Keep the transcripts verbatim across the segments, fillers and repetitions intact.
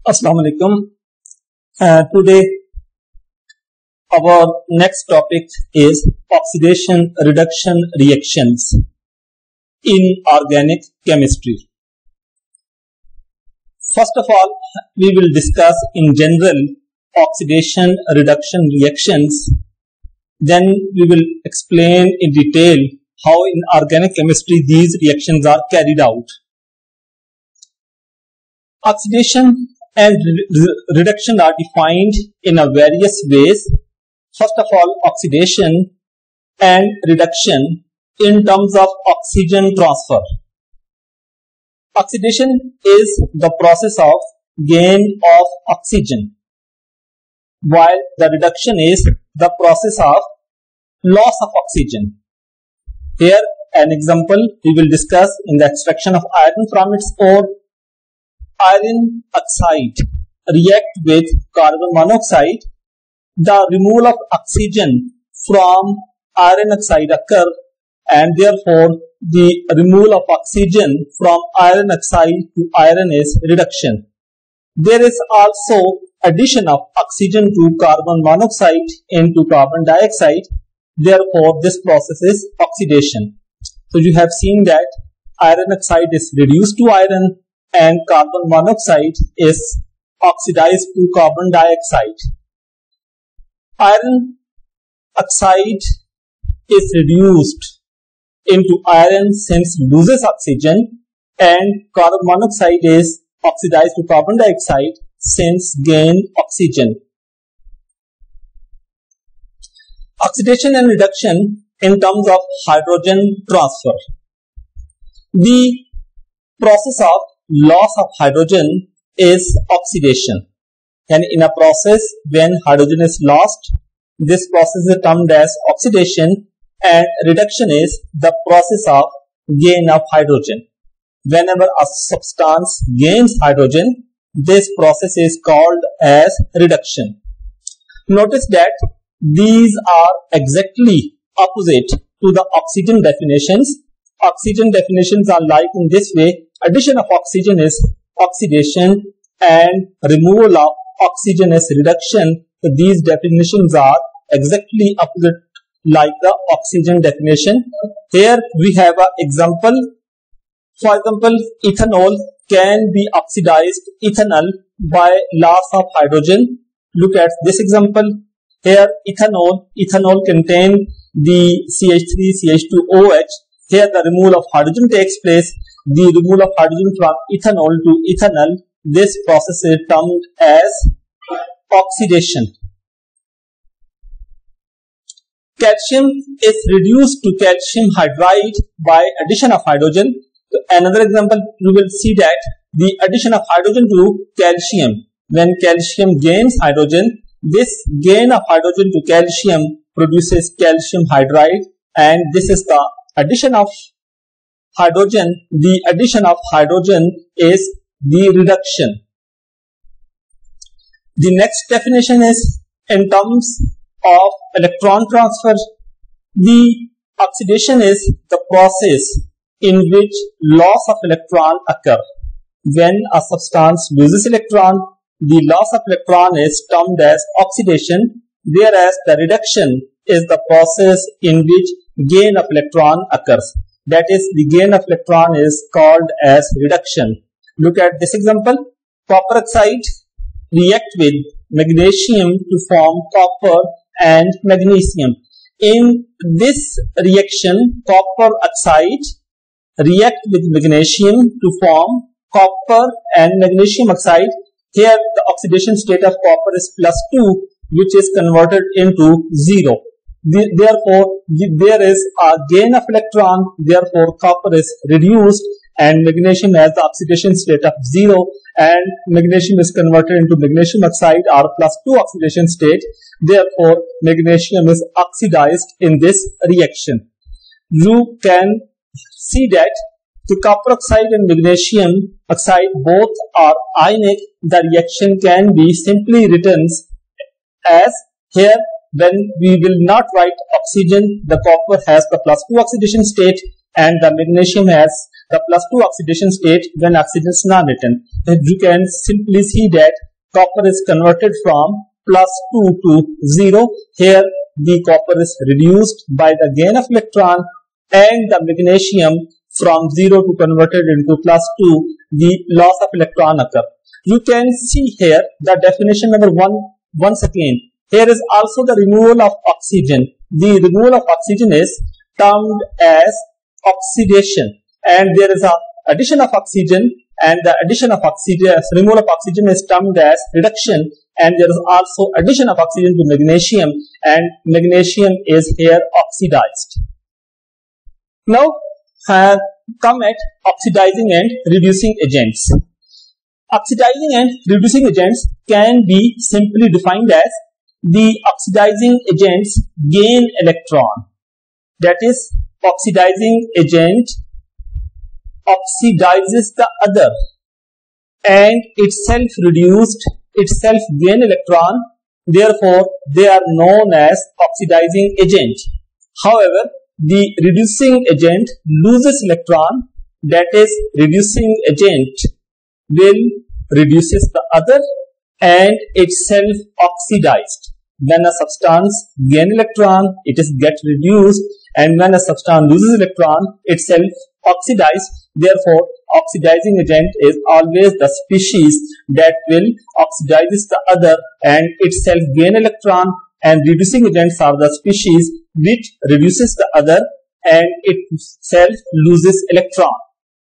Assalamu alaikum. Uh, today, our next topic is oxidation reduction reactions in organic chemistry. First of all, we will discuss in general oxidation reduction reactions. Then we will explain in detail how in organic chemistry these reactions are carried out. Oxidation and re reduction are defined in a various ways. First of all, oxidation and reduction in terms of oxygen transfer. Oxidation is the process of gain of oxygen, while the reduction is the process of loss of oxygen. Here an example we will discuss in the extraction of iron from its ore. Iron oxide react with carbon monoxide. The removal of oxygen from iron oxide occur, and therefore the removal of oxygen from iron oxide to iron is reduction. There is also addition of oxygen to carbon monoxide into carbon dioxide. Therefore this process is oxidation. So you have seen that iron oxide is reduced to iron and carbon monoxide is oxidized to carbon dioxide. Iron oxide is reduced into iron since loses oxygen, and carbon monoxide is oxidized to carbon dioxide since gain oxygen. Oxidation and reduction in terms of hydrogen transfer. The process of loss of hydrogen is oxidation, and in a process when hydrogen is lost, this process is termed as oxidation, and reduction is the process of gain of hydrogen. Whenever a substance gains hydrogen, this process is called as reduction. Notice that these are exactly opposite to the oxygen definitions. Oxygen definitions are like in this way: addition of oxygen is oxidation and removal of oxygen is reduction. So these definitions are exactly opposite like the oxygen definition. Here we have an example. For example, ethanol can be oxidized ethanol by loss of hydrogen. Look at this example. Here ethanol, ethanol contain the C H three C H two O H. Here the removal of hydrogen takes place. The removal of hydrogen from ethanol to ethanol, this process is termed as oxidation. Calcium is reduced to calcium hydride by addition of hydrogen. So another example, you will see that the addition of hydrogen to calcium. When calcium gains hydrogen, this gain of hydrogen to calcium produces calcium hydride, and this is the addition of hydrogen. The addition of hydrogen is the reduction. The next definition is in terms of electron transfer. The oxidation is the process in which loss of electron occur. When a substance loses electron, the loss of electron is termed as oxidation, whereas the reduction is the process in which gain of electron occurs. That is, the gain of electron is called as reduction. Look at this example. Copper oxide react with magnesium to form copper and magnesium. In this reaction, copper oxide react with magnesium to form copper and magnesium oxide. Here the oxidation state of copper is plus two, which is converted into zero. Therefore, there is a gain of electron, therefore copper is reduced and magnesium has the oxidation state of zero, and magnesium is converted into magnesium oxide or plus two oxidation state. Therefore, magnesium is oxidized in this reaction. You can see that the copper oxide and magnesium oxide both are ionic. The reaction can be simply written as here. When we will not write oxygen, the copper has the plus two oxidation state, and the magnesium has the plus two oxidation state when oxygen is non-written. You can simply see that copper is converted from plus two to zero. Here the copper is reduced by the gain of electron, and the magnesium from zero to converted into plus two, the loss of electron occur. You can see here the definition number one once again. Here is also the removal of oxygen. The removal of oxygen is termed as oxidation, and there is a addition of oxygen, and the addition of oxygen, removal of oxygen is termed as reduction, and there is also addition of oxygen to magnesium, and magnesium is here oxidized. Now uh, come at oxidizing and reducing agents. Oxidizing and reducing agents can be simply defined as the oxidizing agents gain electron. That is, oxidizing agent oxidizes the other and itself reduced, itself gain electron. Therefore, they are known as oxidizing agent. However, the reducing agent loses electron. That is, reducing agent will reduces the other and itself oxidized. When a substance gain electron, it is get reduced, and when a substance loses electron, itself oxidized. Therefore, oxidizing agent is always the species that will oxidizes the other and itself gain electron, and reducing agents are the species which reduces the other and itself loses electron.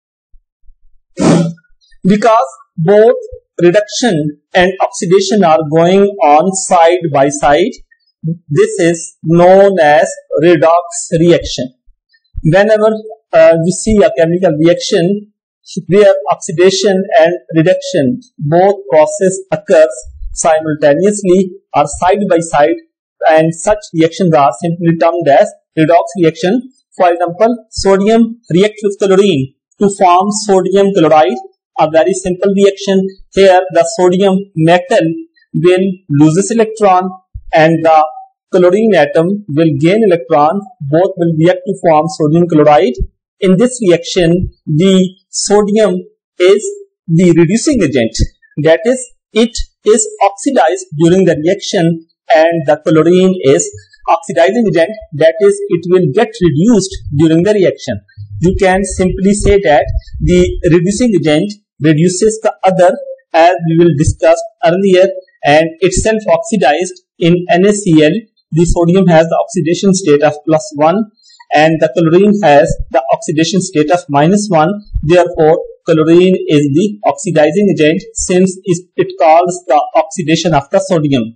Because both reduction and oxidation are going on side by side, this is known as redox reaction. Whenever uh, we see a chemical reaction where oxidation and reduction both process occurs simultaneously or side by side, and such reactions are simply termed as redox reaction. For example, sodium reacts with chlorine to form sodium chloride. A very simple reaction. Here the sodium metal will loses electron and the chlorine atom will gain electron. Both will react to form sodium chloride. In this reaction, the sodium is the reducing agent. That is, it is oxidized during the reaction, and the chlorine is oxidizing agent. That is, it will get reduced during the reaction. You can simply say that the reducing agent reduces the other, as we will discuss earlier, and itself oxidized. In NaCl, the sodium has the oxidation state of plus one and the chlorine has the oxidation state of minus one. Therefore, chlorine is the oxidizing agent since it calls the oxidation of the sodium.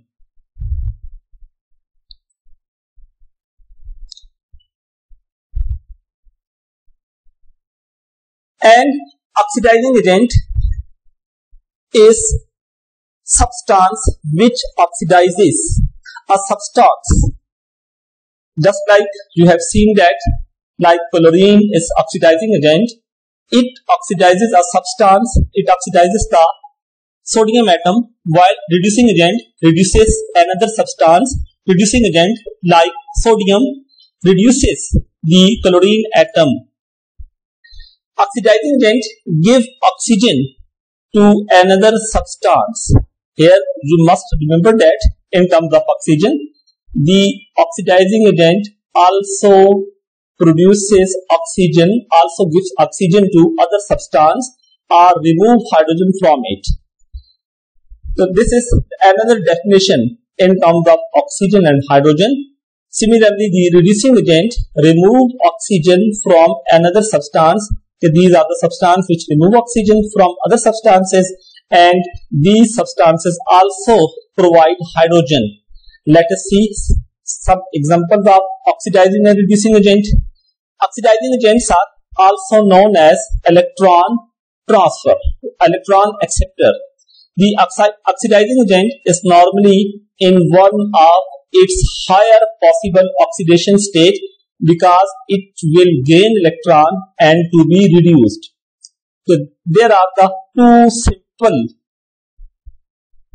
And oxidizing agent is substance which oxidizes a substance. Just like you have seen that, like chlorine is oxidizing agent, it oxidizes a substance, it oxidizes the sodium atom, while reducing agent reduces another substance. Reducing agent like sodium reduces the chlorine atom. Oxidizing agent give oxygen to another substance. Here you must remember that in terms of oxygen, the oxidizing agent also produces oxygen, also gives oxygen to other substance or remove hydrogen from it. So this is another definition in terms of oxygen and hydrogen. Similarly, the reducing agent remove oxygen from another substance. These are the substances which remove oxygen from other substances, and these substances also provide hydrogen. Let us see some examples of oxidizing and reducing agent. Oxidizing agents are also known as electron transfer, electron acceptor. The oxidizing agent is normally in one of its higher possible oxidation state, because it will gain electron and to be reduced. So there are the two simple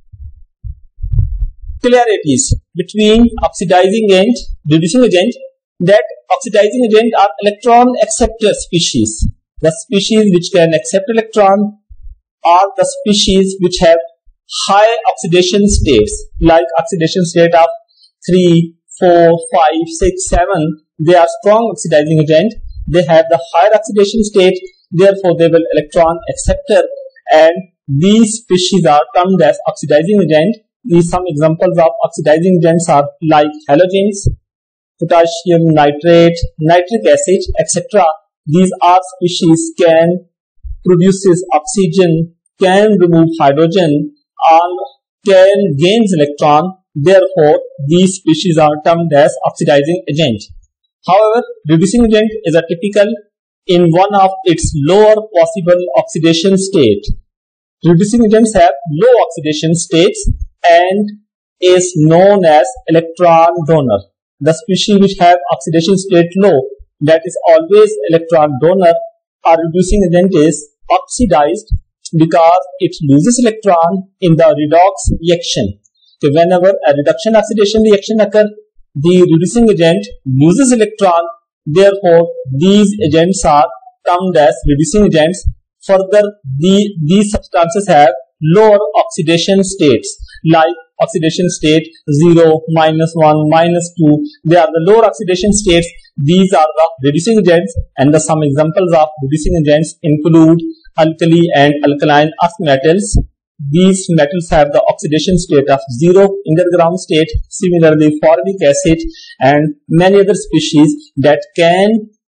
clarities between oxidizing and reducing agent. that oxidizing agent are electron acceptor species. The species which can accept electron are the species which have high oxidation states, like oxidation state of three, four, five, six, seven. They are strong oxidizing agent. They have the higher oxidation state, therefore they will electron acceptor, and these species are termed as oxidizing agent. These some examples of oxidizing agents are like halogens, potassium nitrate, nitric acid, et cetera. These are species can produces oxygen, can remove hydrogen, and can gains electron. Therefore, these species are termed as oxidizing agent. However, reducing agent is a typical in one of its lower possible oxidation state. Reducing agents have low oxidation states and is known as electron donor. The species which have oxidation state low, that is always electron donor. A reducing agent is oxidized because it loses electron in the redox reaction. So whenever a reduction oxidation reaction occurs, the reducing agent loses electron. Therefore, these agents are termed as reducing agents. Further, the, these substances have lower oxidation states, like oxidation state zero, minus one, minus two. They are the lower oxidation states. These are the reducing agents, and the some examples of reducing agents include alkali and alkaline earth metals. These metals have the oxidation state of zero in their ground state. Similarly, formic acid and many other species that can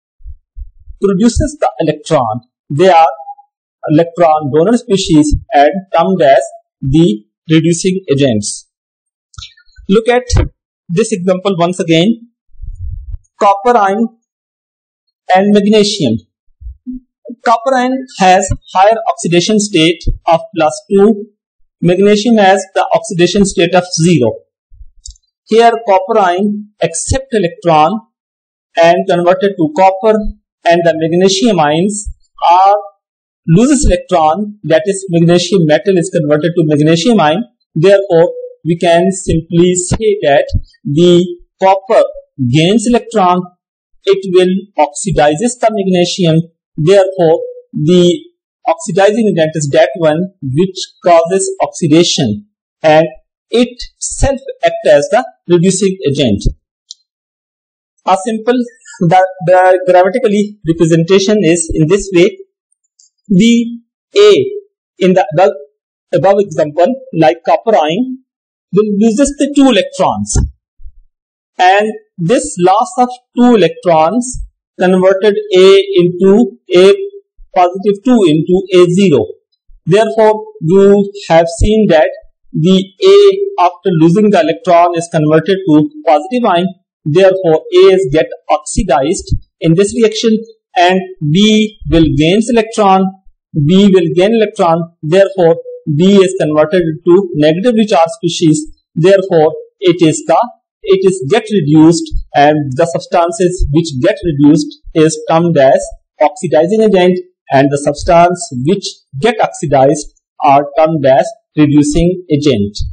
produces the electron. They are electron donor species and termed as the reducing agents. Look at this example once again. Copper ion and magnesium. Copper ion has higher oxidation state of plus two. Magnesium has the oxidation state of zero. Here copper ion accept electron and converted to copper, and the magnesium ions are loses electron, that is magnesium metal is converted to magnesium ion. Therefore, we can simply say that the copper gains electron, it will oxidizes the magnesium. Therefore, the oxidizing agent is that one which causes oxidation, and it self acts as the reducing agent. A simple the, the grammatically representation is in this way. The A in the above, above example, like copper ion, will loses the two electrons, and this loss of two electrons converted A into A positive two into A zero. Therefore, you have seen that the A after losing the electron is converted to positive ion. Therefore, A is get oxidized in this reaction, and B will gains electron. B will gain electron. Therefore, B is converted to negatively charged species. Therefore, it is the it is get reduced, and the substances which get reduced is termed as oxidizing agent, and the substance which get oxidized are termed as reducing agent.